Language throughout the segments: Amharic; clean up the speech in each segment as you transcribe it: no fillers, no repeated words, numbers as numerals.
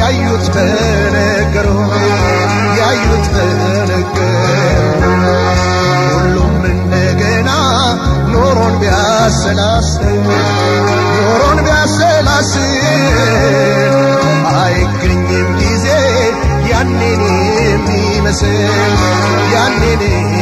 ያዩት በነገሩ ሁሉም እንደገና ኖሮን ቢያሰላስል አይገኝም ጊዜ ያኔን የሚመስል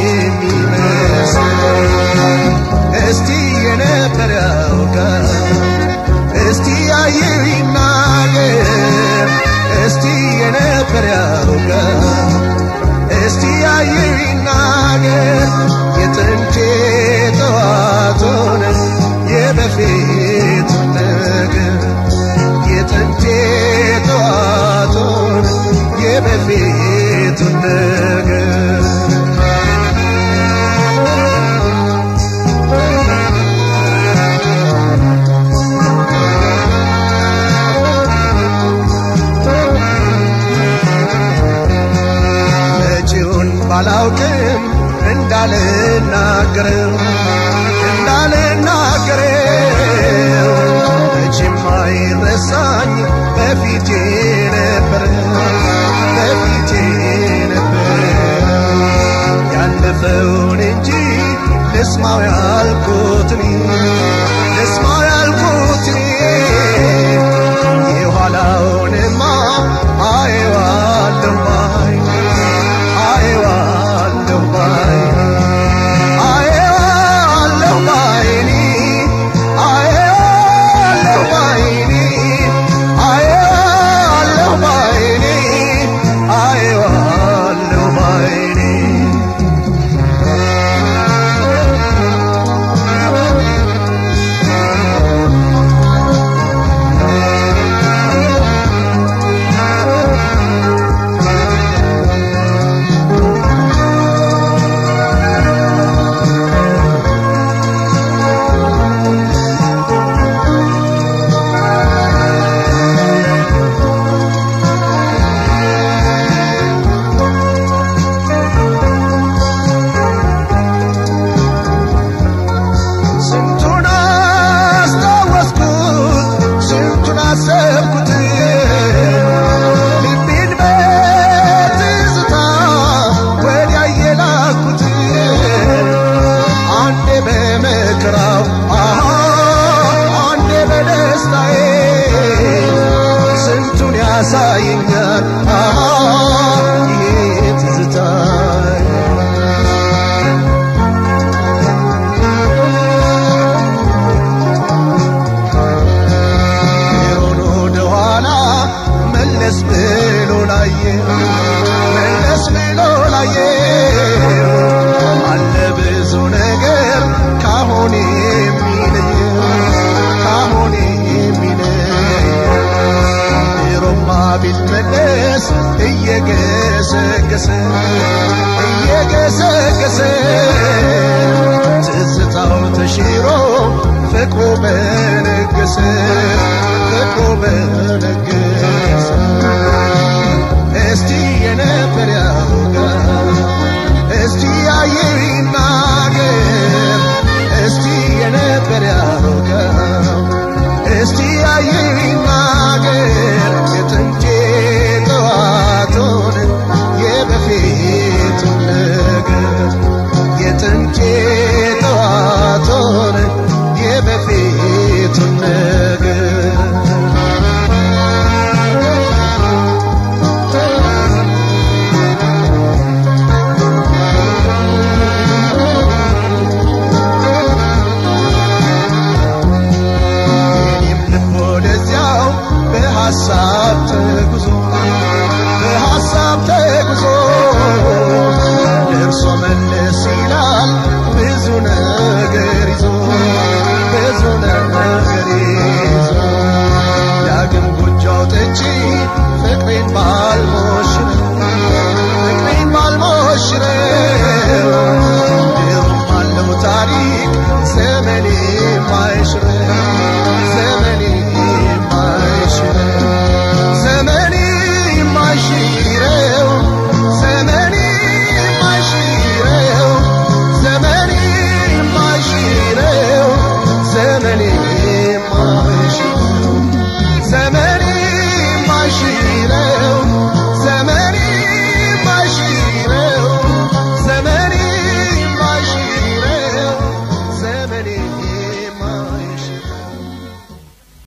እስቲ የነበር ያውቃል እስቲ ያየው ይናገር እስቲ የነበር ያውቃል እስቲ ያየው ይናገር የጥንቴ ተዋቶን የበፊቱን ነገር የጥንቴ ተዋቶን የበፊቱን ነገር ባላውቅም እንዳልናገረው እጅም አይረሳኝ በፊቴ ነበር ያለፈውን እንጂ ልስማው ያልኩት የኋላውንማ አየዋለሁ እየገሰገሰ ትዝታው ተሽሮ ፍቅሩ በነገሰ እስቲ የነበር ያውቃል እስቲ ያየው ይናገር እስቲ የነበር ያውቃል እስቲ ያየው ይናገር የጥንቴ ተዋቶን የበፊቱን ነገር የጥንቴ ተዋቶን የበፊቱን ነገር የኔም ልብ ወደዚያው በሐሳብ ተጉዞ